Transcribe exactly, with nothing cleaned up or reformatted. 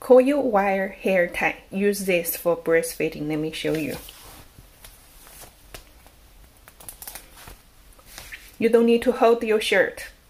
Coil Wire Hair Tie. Use this for breastfeeding. Let me show you. You don't need to hold your shirt.